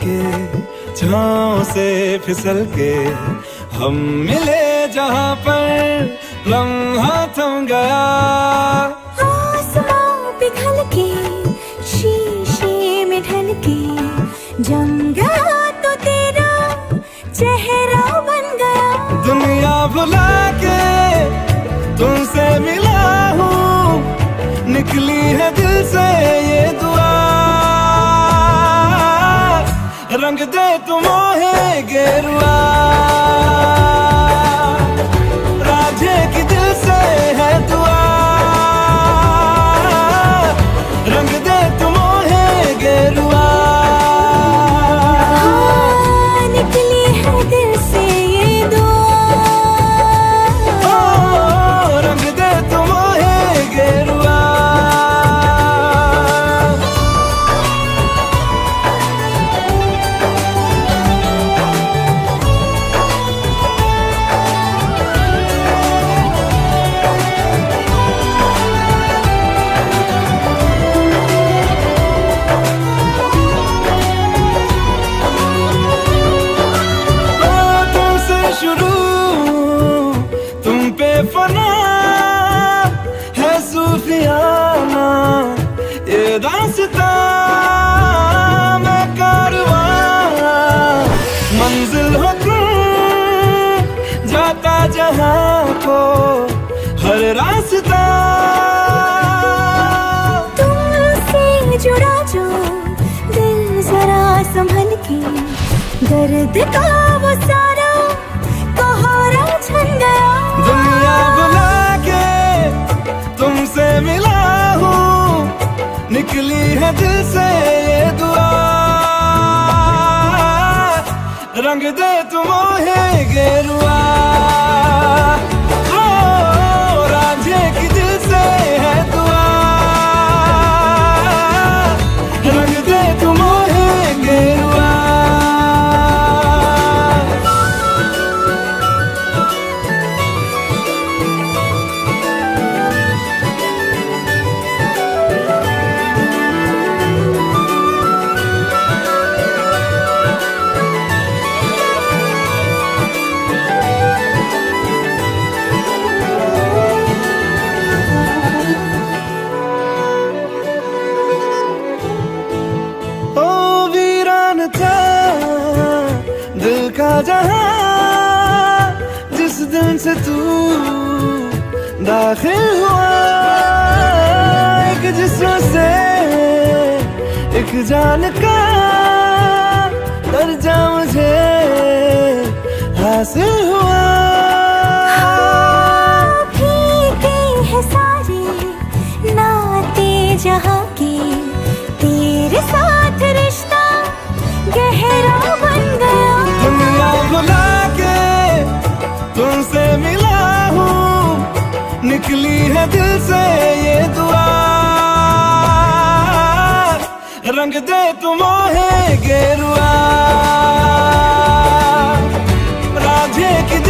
के छाँव से फिसल के हम मिले जहाँ पर लम्हा थम गया। आसमां पिघल के शीशे में ढल के जम गया तो तेरा चेहरा बन गया। दुनिया भुला के तुमसे मिला हूँ, निकली है दिल से ये दुआ। रंग दे तुम मोहे गेरुआ, राधे की दिल से है दुआ। रंग दे तुम मोहे गेरुआ, निकली है दिल से ये दुआ। रंग दे तुम मोहे गेरुआ। फना है सूफियाना ये दास्तां, मैं कारवां मंजिल हो तुम, जाता जहां को हर रास्ता। तुमसे जुड़ा जो दिल जरा संभल के, दर्द का वो सारा कोहरा छन गया। दुनिया बुला के तुमसे मिला हूँ, निकली है दिल से ये दुआ। रंग दे तुम मोहे गेरुआ, रांझे की दिल से है दुआ। रंग दे तुम मोहे गेरुआ। दिल का जहां जिस दिन से तू दाखिल हुआ, एक जिस्म से एक जान का दर्जा मुझे हासिल हुआ। भीगे हैं सारे नाते जहां के, तेरे साथ रिश्ता गहरा बन गया। दुनिया भुला के तुमसे मिला हूँ, निकली है दिल से ये दुआ। रंग दे तुम मोहे गेरुआ, राधे की